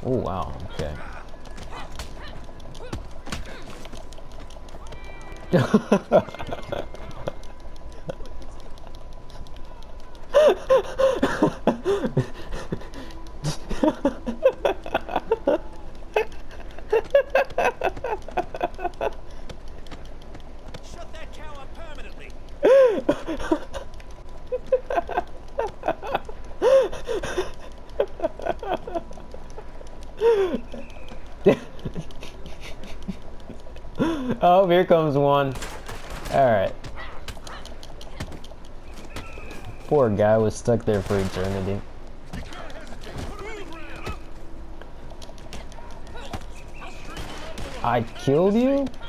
Oh wow, okay. Shut that cow up permanently. Oh, here comes one. Alright. Poor guy was stuck there for eternity. I killed you?